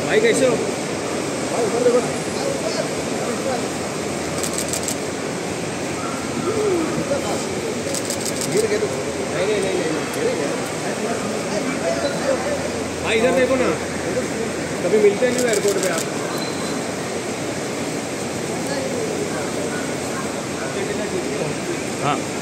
भाई कैसे हो? भाई ऊपर देखो ना। गिर गए तो नहीं भाई इधर देखो ना, कभी मिलते नहीं एयरपोर्ट पे आप। हाँ